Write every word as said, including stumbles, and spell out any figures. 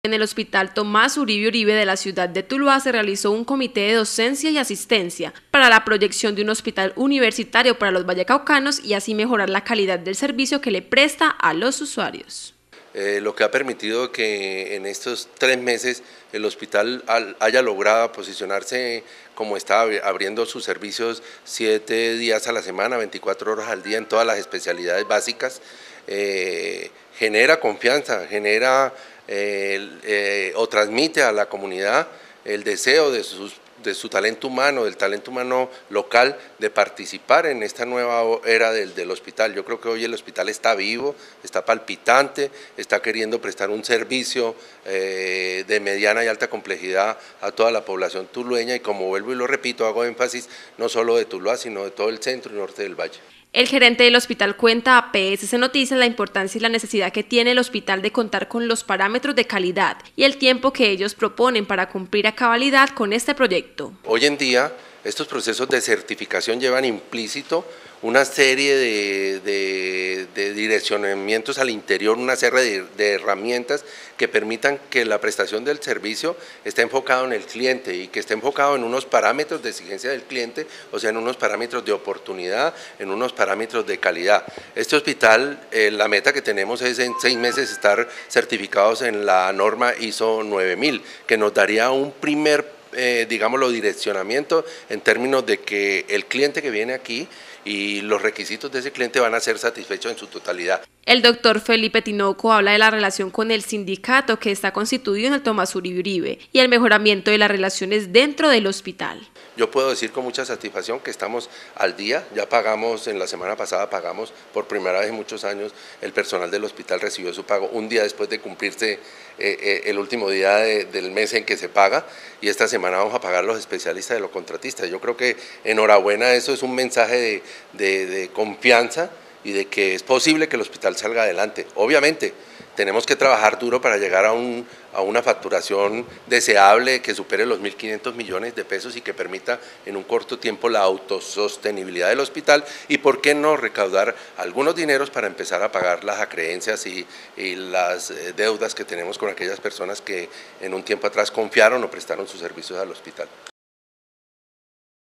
En el Hospital Tomás Uribe Uribe de la ciudad de Tuluá se realizó un comité de docencia y asistencia para la proyección de un hospital universitario para los vallecaucanos y así mejorar la calidad del servicio que le presta a los usuarios. Eh, lo que ha permitido que en estos tres meses el hospital haya logrado posicionarse como está, abriendo sus servicios siete días a la semana, veinticuatro horas al día en todas las especialidades básicas, eh, genera confianza, genera eh, eh, o transmite a la comunidad el deseo de sus de su talento humano, del talento humano local, de participar en esta nueva era del, del hospital. Yo creo que hoy el hospital está vivo, está palpitante, está queriendo prestar un servicio eh, de mediana y alta complejidad a toda la población tulueña y, como vuelvo y lo repito, hago énfasis no solo de Tuluá, sino de todo el centro y norte del valle. El gerente del hospital cuenta a P S C Noticias la importancia y la necesidad que tiene el hospital de contar con los parámetros de calidad y el tiempo que ellos proponen para cumplir a cabalidad con este proyecto. Hoy en día, estos procesos de certificación llevan implícito una serie de, de, de direccionamientos al interior, una serie de, de herramientas que permitan que la prestación del servicio esté enfocado en el cliente y que esté enfocado en unos parámetros de exigencia del cliente, o sea, en unos parámetros de oportunidad, en unos parámetros de calidad. Este hospital, eh, la meta que tenemos es en seis meses estar certificados en la norma I S O nueve mil, que nos daría un primer Eh, digámoslo, direccionamiento en términos de que el cliente que viene aquí y los requisitos de ese cliente van a ser satisfechos en su totalidad. El doctor Felipe Tinoco habla de la relación con el sindicato que está constituido en el Tomás Uribe Uribe y el mejoramiento de las relaciones dentro del hospital. Yo puedo decir con mucha satisfacción que estamos al día, ya pagamos, en la semana pasada pagamos por primera vez en muchos años, el personal del hospital recibió su pago un día después de cumplirse eh, eh, el último día de, del mes en que se paga, y esta semana vamos a pagar los especialistas de los contratistas. Yo creo que enhorabuena, eso es un mensaje de, de, de confianza y de que es posible que el hospital salga adelante. Obviamente, tenemos que trabajar duro para llegar a, un, a una facturación deseable que supere los mil quinientos millones de pesos y que permita en un corto tiempo la autosostenibilidad del hospital y, por qué no, recaudar algunos dineros para empezar a pagar las acreencias y, y las deudas que tenemos con aquellas personas que en un tiempo atrás confiaron o prestaron sus servicios al hospital.